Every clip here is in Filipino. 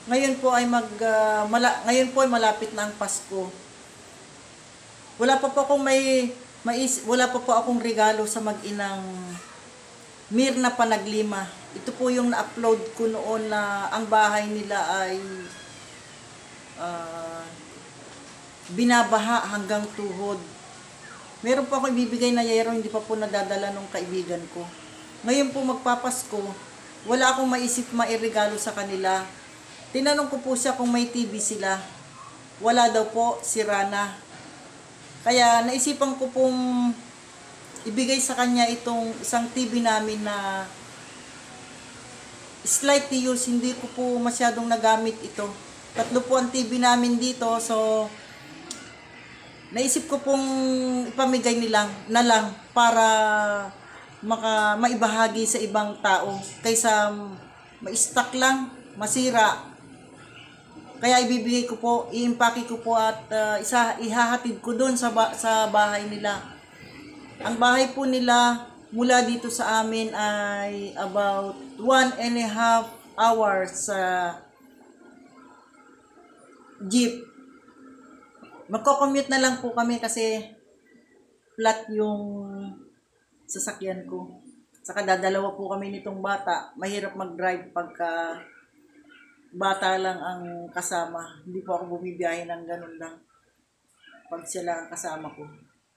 Ngayon po ay malapit na ang Pasko. Wala pa po akong regalo sa mag-inang Mirna Panaglima. Ito po yung na-upload ko noon na ang bahay nila ay binabaha hanggang tuhod. Meron po akong ibibigay na yero, hindi pa po nadadala ng kaibigan ko. Ngayon po magpapasko, wala akong maisip mairegalo sa kanila. Tinanong ko po siya kung may TV sila. Wala daw po, sira na. Kaya naisipan ko pong ibigay sa kanya itong isang TV namin na slightly used, hindi ko po masyadong nagamit ito. 3 po ang TV namin dito, so naisip ko pong ipamigay na lang para maibahagi sa ibang tao kaysa ma-stock lang, masira. Kaya ibibigay ko po, i-impake ko po at ihahatid ko doon sa bahay nila. Ang bahay po nila mula dito sa amin ay about 1.5 hours sa jeep. Magko-commute na lang po kami kasi flat yung sasakyan ko. Saka dadalawa po kami nitong bata. Mahirap mag-drive pagka bata lang ang kasama. Hindi po ako bumibiyahe ng ganun lang pag siya lang ang kasama ko.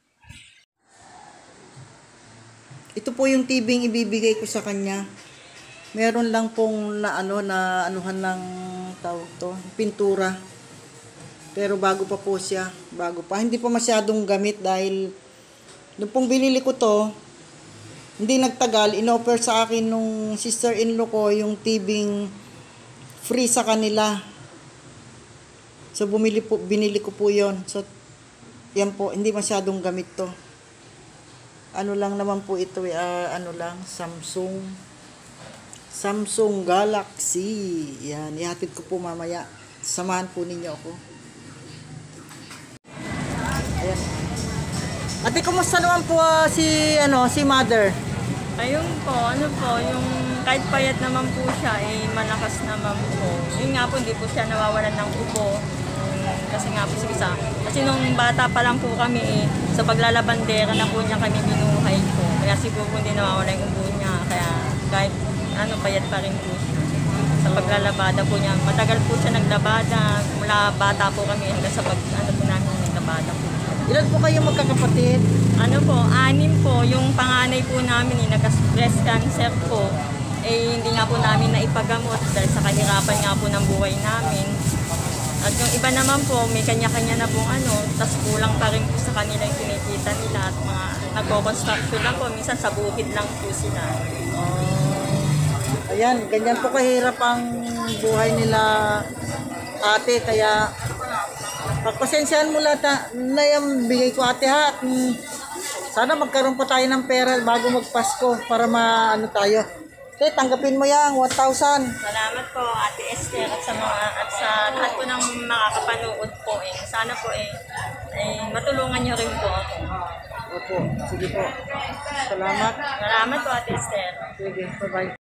Ito po yung tibing ibibigay ko sa kanya. Meron lang pong anuhan ng tawag to, pintura. Pero bago pa po siya, Hindi pa masyadong gamit dahil nung pong binili ko to, hindi nagtagal, in-offer sa akin nung sister-in-law ko yung tibing free sa kanila. So binili ko po 'yon. So yan po, hindi masyadong gamit to. Ano lang naman po ito, Samsung Galaxy. Yan, ihatid ko po mamaya. Samahan po ninyo ako. Ayan. Ate, kumusta naman po si mother? Ayun po, yung kahit payat naman po siya, malakas naman po. Yun nga po, hindi po siya nawawalan ng ubo. Kasi nga po kasi nung bata pa lang po kami, sa paglalabandera na po niya kami binuhay po. Kaya siguro hindi nawawalan yung ubo niya. Kaya kahit payat pa rin po siya. Sa paglalabada po niya, matagal po siya naglabada. Mula bata po kami hanggang sa po namin naglabada po. Ilan po kayo magkakapatid? 6 po. Yung panganay po namin, nag-breast cancer po. Hindi nga po namin naipagamot dahil sa kahirapan nga po ng buhay namin. At yung iba naman po, may kanya-kanya na pong tas kulang pa rin po sa kanila yung kinikita nila at mga nagko-construction lang po. Minsan sa bukid lang po sila. Ayan, ganyan po kahirap ang buhay nila, ate, kaya pagpasensyahan mo lahat na yung bigay ko, ate, ha. At sana magkaroon pa tayo ng pera bago magpasko para tayo. Okay, tanggapin mo yan, 1,000. Salamat po, Ate Esther, at sa lahat po ng makakapanood po. Sana po matulungan niyo rin po ako. Opo, sige po. Salamat. Salamat po, Ate Esther. Sige, bye-bye.